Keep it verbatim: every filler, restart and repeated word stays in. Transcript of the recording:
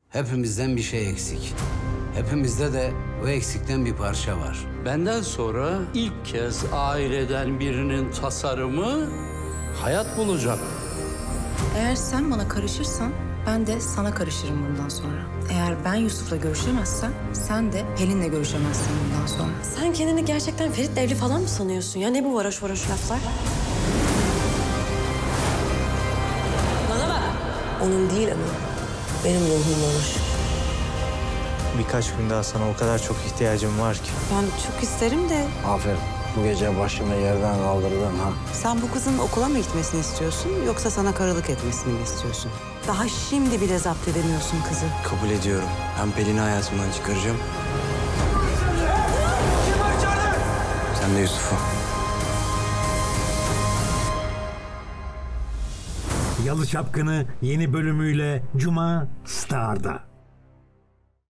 Hepimizden bir şey eksik. Hepimizde de o eksikten bir parça var. Benden sonra ilk kez aileden birinin tasarımı hayat bulacak. Eğer sen bana karışırsan ben de sana karışırım bundan sonra. Eğer ben Yusuf'la görüşemezsem sen de Pelin'le görüşemezsin bundan sonra. Sen kendini gerçekten Ferit'le evli falan mı sanıyorsun ya? Ne bu varoş varoş laflar? Bana bak. Onun değil ama benim ruhum varoş. Birkaç gün daha sana o kadar çok ihtiyacım var ki. Ben çok isterim de Aferin. Bu gece başımı yerden kaldırdın ha. sen bu kızın okula mı gitmesini istiyorsun yoksa sana karılık etmesini mi istiyorsun? Daha şimdi bile zapt edemiyorsun kızı. Kabul ediyorum. Ben Pelin'i hayatımdan çıkaracağım. Sen de Yusuf'u. Yalı Çapkını yeni bölümüyle Cuma Star'da.